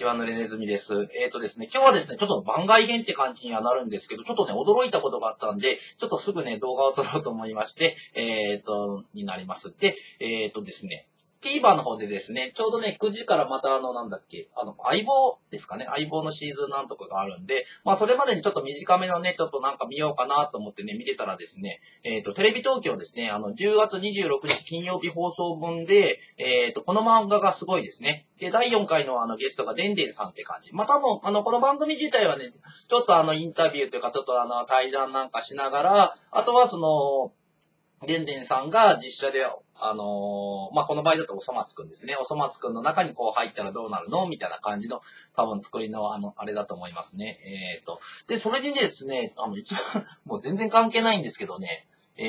ちは、ぬれねずみです。ですね、今日はですね、ちょっと番外編って感じにはなるんですけど、ちょっとね、驚いたことがあったんで、ちょっとすぐね、動画を撮ろうと思いまして、になります。で、ですね、TVer の方でですね、ちょうどね、9時からまた相棒ですかね、相棒のシーズンなんとかがあるんで、まあそれまでにちょっと短めのね、ちょっとなんか見ようかなと思ってね、見てたらですね、テレビ東京ですね、10月26日金曜日放送分で、この漫画がすごいですね。で、第4回のゲストがでんでんさんって感じ。またもこの番組自体はね、ちょっとインタビューというか、ちょっと対談なんかしながら、あとはでんでんさんが実写で、まあ、この場合だとおそ松くんですね。おそ松くんの中にこう入ったらどうなるのみたいな感じの、多分作りのあれだと思いますね。で、それにですね、一番、もう全然関係ないんですけどね、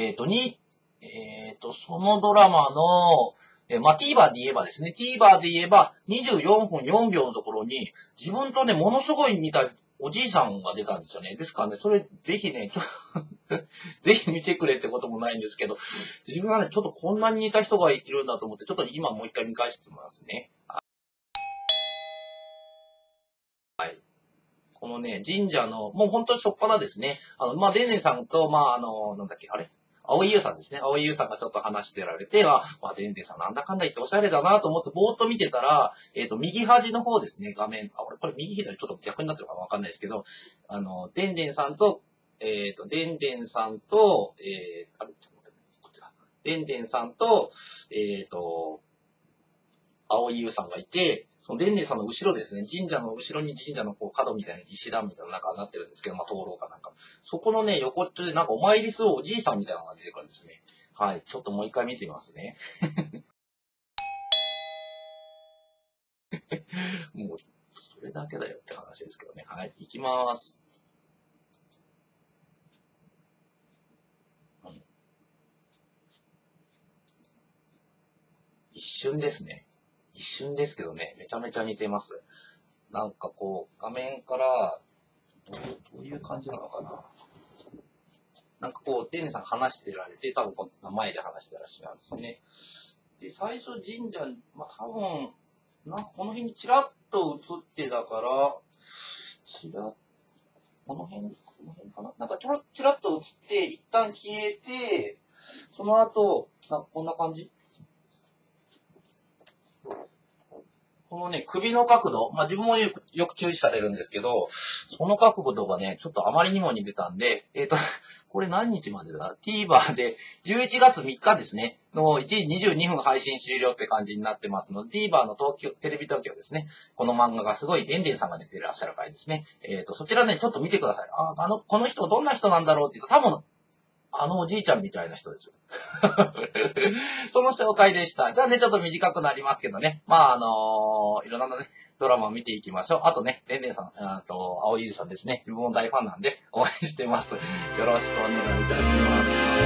そのドラマの、まあ、TVer で言えばですね、TVer で言えば24分4秒のところに、自分とね、ものすごい似たおじいさんが出たんですよね。ですからね、それ、ぜひね、ぜひ見てくれってこともないんですけど、自分はね、ちょっとこんなに似た人がいるんだと思って、ちょっと今もう一回見返してもらいますね。はい。このね、神社の、もう本当に初っ端ですね。まあ、でんでんさんと、まあ、なんだっけ、あれ青井優さんですね。青井優さんがちょっと話してられて、まあ、でんでんさんなんだかんだ言っておしゃれだなと思ってぼーっと見てたら、右端の方ですね、画面。俺これ右左ちょっと逆になってるかわかんないですけど、でんでんさんと、でんでんさんと、あれ、ちょっと待って、こっちだ。でんでんさんと、青井優さんがいて、そのでんでんさんの後ろですね、神社の後ろに神社のこう角みたいな石段みたいななんかなってるんですけど、まあ、灯籠かなんか。そこのね、横っちょでなんかお参りするおじいさんみたいなのが出てくるんですね。はい。ちょっともう一回見てみますね。もう、それだけだよって話ですけどね。はい。行きます。一瞬ですね。一瞬ですけどね、めちゃめちゃ似てます。なんかこう、画面から、どういう感じなのかな。なんかこう、デンさん話してられて、多分この前で話してらっしゃるんですね。で、最初神社、まあ多分、なんかこの辺にチラッと映ってたから、この辺かななんかチラッと映って、一旦消えて、その後、なんかこんな感じこのね、首の角度、まあ、自分もよく注意されるんですけど、その角度がね、ちょっとあまりにも似てたんで、これ何日までだ ?TVer で11月3日ですね、の1時22分配信終了って感じになってますので、TVer のテレビ東京ですね、この漫画がすごい、でんでんさんが出ていらっしゃる回ですね。そちらね、ちょっと見てください。この人どんな人なんだろうって言うと、多分、おじいちゃんみたいな人ですよ。その紹介でした。じゃあね、ちょっと短くなりますけどね。まあ、いろんなね、ドラマを見ていきましょう。あとね、でんでんさん、青井優さんですね。自分も大ファンなんで応援してます。よろしくお願いいたします。